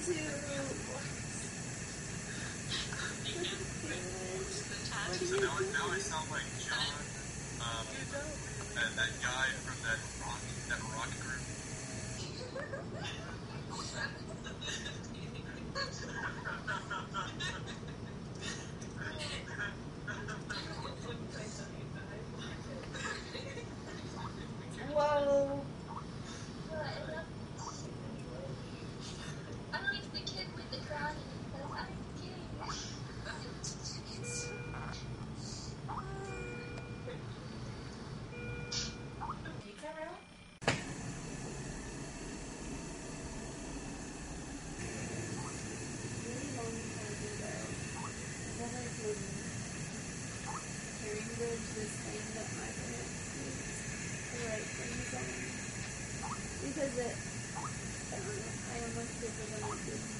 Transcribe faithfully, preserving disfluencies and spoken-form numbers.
So now, now I sound like John, um, and that guy from that rock, that rock group. Whoa. I like the kid with the granny because I'm cute. This thing that my parents use to write things on because it, I don't know, I almost did it on